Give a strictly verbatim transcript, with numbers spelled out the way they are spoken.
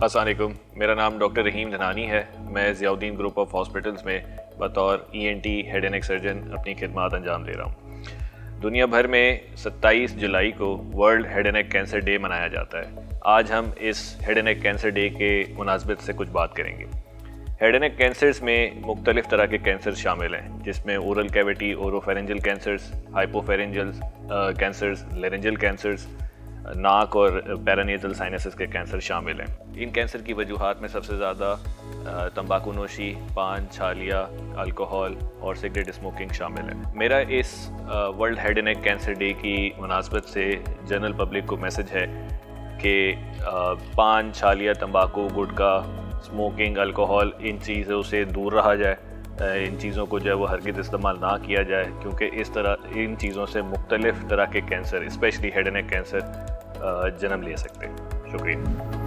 अस्सलाम वालेकुम, मेरा नाम डॉक्टर रहीम धनानी है। मैं ज़ियाउद्दीन ग्रुप ऑफ हॉस्पिटल्स में बतौर E N T head and neck surgeon अपनी खिदमत अंजाम दे रहा हूँ। दुनिया भर में सत्ताईस जुलाई को world head and neck cancer day मनाया जाता है। आज हम इस head and neck cancer day के मुनासबत से कुछ बात करेंगे। हेड एंड नेक कैंसर्स में मुख्तलिफ तरह के कैंसर शामिल हैं, जिसमें oral cavity, oropharyngeal cancers, hypopharyngeal cancers, laryngeal cancers, नाक और पैरानेजल साइनसेस के कैंसर शामिल हैं। इन कैंसर की वजूहात में सबसे ज़्यादा तंबाकू नोशी, पान, छालिया, अल्कोहल और सिगरेट स्मोकिंग शामिल है। मेरा इस world head and neck cancer day की मुनासबत से जनरल पब्लिक को मैसेज है कि पान, छालिया, तंबाकू, गुटखा, स्मोकिंग, अल्कोहल, इन चीज़ों से दूर रहा जाए। इन चीज़ों को जो है वो हरगिज़ इस्तेमाल ना किया जाए, क्योंकि इस तरह इन चीज़ों से मुख्तलिफ तरह के cancer, specially head and neck cancer, जन्म ले सकते हैं। शुक्रिया।